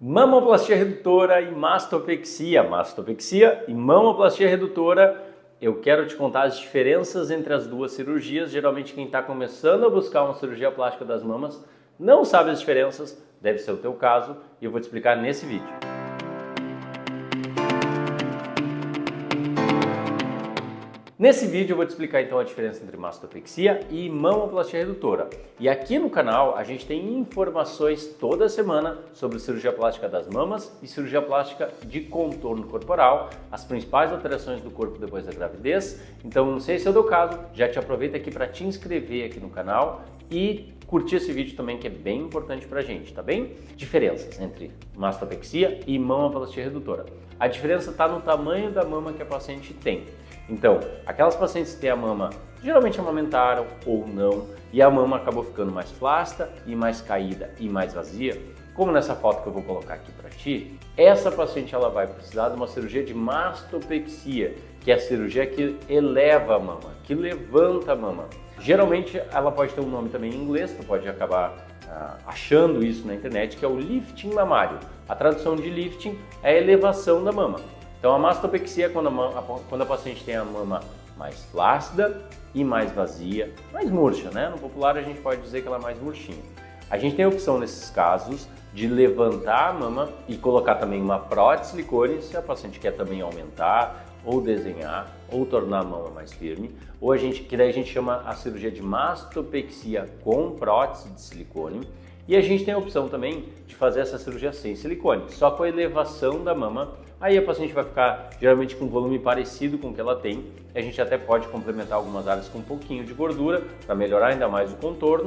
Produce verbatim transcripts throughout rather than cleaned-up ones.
Mamoplastia redutora e mastopexia. Mastopexia e mamoplastia redutora. Eu quero te contar as diferenças entre as duas cirurgias. Geralmente quem está começando a buscar uma cirurgia plástica das mamas não sabe as diferenças, deve ser o teu caso, e eu vou te explicar nesse vídeo. Nesse vídeo eu vou te explicar então a diferença entre mastopexia e mamoplastia redutora. E aqui no canal a gente tem informações toda semana sobre cirurgia plástica das mamas e cirurgia plástica de contorno corporal, as principais alterações do corpo depois da gravidez. Então não sei se é o teu caso, já te aproveita aqui para te inscrever aqui no canal e curtir esse vídeo também, que é bem importante pra gente, tá bem? Diferenças entre mastopexia e mamoplastia redutora. A diferença está no tamanho da mama que a paciente tem. Então, aquelas pacientes que têm a mama geralmente amamentaram ou não, e a mama acabou ficando mais flácida e mais caída e mais vazia, como nessa foto que eu vou colocar aqui para ti, essa paciente ela vai precisar de uma cirurgia de mastopexia, que é a cirurgia que eleva a mama, que levanta a mama. Geralmente ela pode ter um nome também em inglês, tu pode acabar ah, achando isso na internet, que é o lifting mamário. A tradução de lifting é a elevação da mama. Então a mastopexia é quando a, mama, quando a paciente tem a mama mais flácida e mais vazia, mais murcha, né? No popular a gente pode dizer que ela é mais murchinha. A gente tem a opção nesses casos de levantar a mama e colocar também uma prótese de silicone, se a paciente quer também aumentar ou desenhar ou tornar a mama mais firme, ou a gente, que daí a gente chama a cirurgia de mastopexia com prótese de silicone. E a gente tem a opção também de fazer essa cirurgia sem silicone, só com a elevação da mama. Aí a paciente vai ficar geralmente com um volume parecido com o que ela tem. A gente até pode complementar algumas áreas com um pouquinho de gordura para melhorar ainda mais o contorno,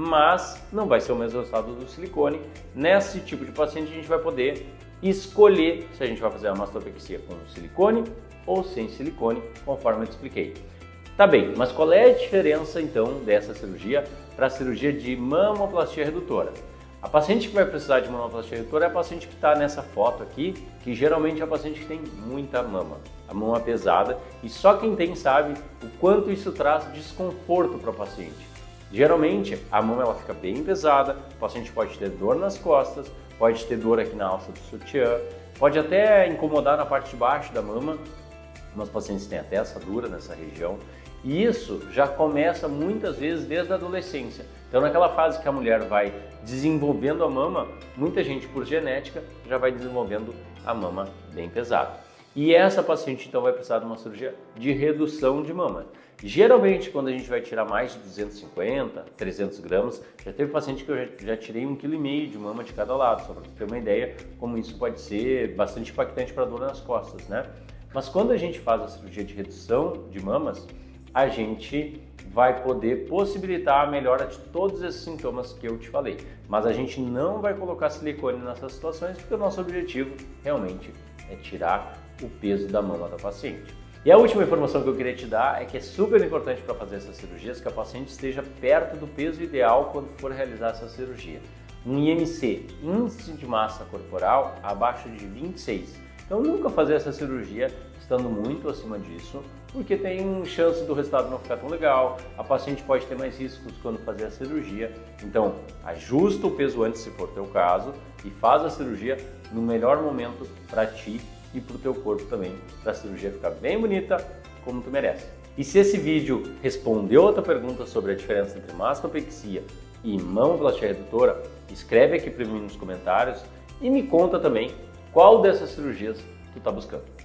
mas não vai ser o mesmo resultado do silicone. Nesse tipo de paciente a gente vai poder escolher se a gente vai fazer a mastopexia com silicone ou sem silicone, conforme eu te expliquei. Tá bem, mas qual é a diferença então dessa cirurgia para a cirurgia de mamoplastia redutora? A paciente que vai precisar de mamoplastia redutora é a paciente que está nessa foto aqui, que geralmente é a paciente que tem muita mama, a mama pesada, e só quem tem sabe o quanto isso traz desconforto para a paciente. Geralmente a mama ela fica bem pesada, o paciente pode ter dor nas costas, pode ter dor aqui na alça do sutiã, pode até incomodar na parte de baixo da mama. Algumas pacientes têm até assadura nessa região, e isso já começa muitas vezes desde a adolescência. Então naquela fase que a mulher vai desenvolvendo a mama, muita gente por genética já vai desenvolvendo a mama bem pesada. E essa paciente então vai precisar de uma cirurgia de redução de mama. Geralmente quando a gente vai tirar mais de duzentos e cinquenta, trezentos gramas, já teve paciente que eu já, já tirei um vírgula cinco quilo de mama de cada lado, só para ter uma ideia como isso pode ser bastante impactante para a dor nas costas, né? Mas quando a gente faz a cirurgia de redução de mamas, a gente vai poder possibilitar a melhora de todos esses sintomas que eu te falei. Mas a gente não vai colocar silicone nessas situações, porque o nosso objetivo realmente é tirar o peso da mama da paciente. E a última informação que eu queria te dar é que é super importante para fazer essas cirurgias que a paciente esteja perto do peso ideal quando for realizar essa cirurgia. Um I M C, índice de massa corporal, abaixo de vinte e seis. Então nunca fazer essa cirurgia estando muito acima disso, porque tem chance do resultado não ficar tão legal, a paciente pode ter mais riscos quando fazer a cirurgia. Então ajusta o peso antes, se for teu caso, e faz a cirurgia no melhor momento para ti e para o teu corpo também, para a cirurgia ficar bem bonita como tu merece. E se esse vídeo respondeu a tua pergunta sobre a diferença entre mastopexia e mamoplastia redutora, escreve aqui para mim nos comentários e me conta também qual dessas cirurgias tu está buscando.